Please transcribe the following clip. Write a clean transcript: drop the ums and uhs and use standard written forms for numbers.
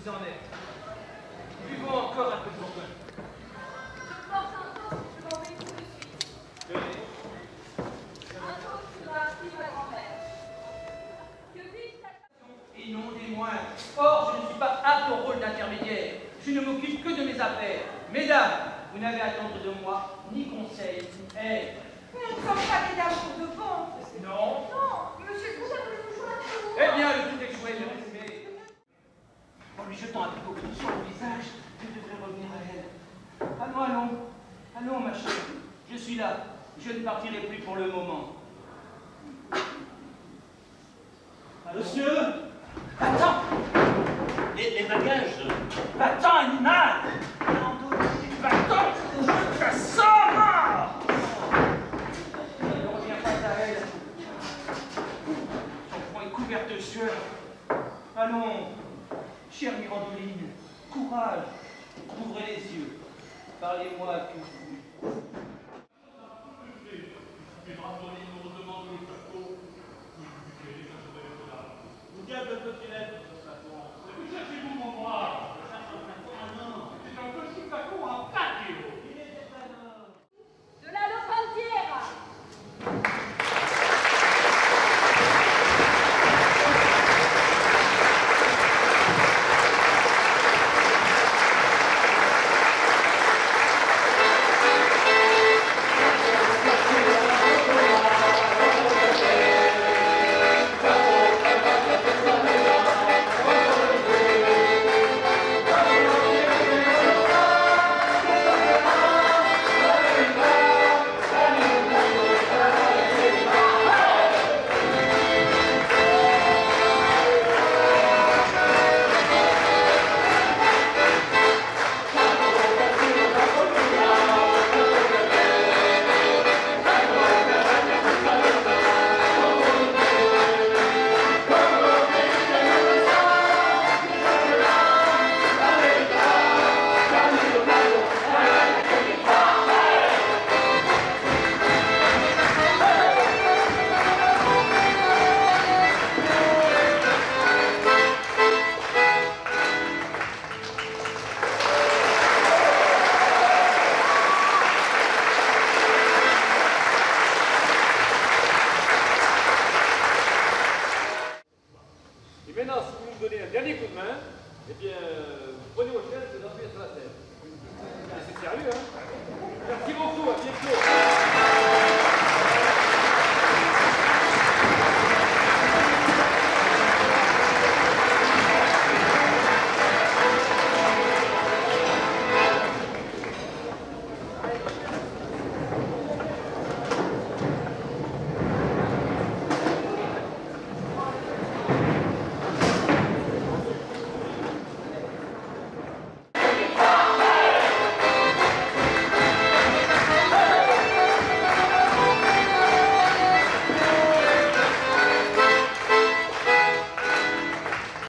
en est. Buvons encore un peu de bourgogne. Je porte un toast, je m'en vais tout de suite. Un toast sur la fille de la grand-mère. Que dis-je? Et non des moindres. Or, je ne suis pas apte au rôle d'intermédiaire. Je ne m'occupe que de mes affaires. Mesdames, vous n'avez à attendre de moi ni conseil, ni aide. Nous ne sommes pas des dames pour de bon. Non. Non, monsieur le cousin voulait nous joindre. Eh bien, le tout est joué, je respect. En lui jetant un picot sur le visage, je devrais revenir à elle. Allons, allons. Allons, ma chérie. Je suis là. Je ne partirai plus pour le moment. Monsieur, Va-t'en! les bagages. Va-t'en, animal! Va-t'en! Je te sors! Ne reviens pas à elle. Son front est couvert de sueur. Allons, chère Mirandoline, courage. Ouvrez les yeux. Parlez-moi à tout. De la Lopantière. Et maintenant, si vous me donnez un dernier coup de main, eh bien, prenez vos chaises et dansez sur la scène. C'est sérieux, hein?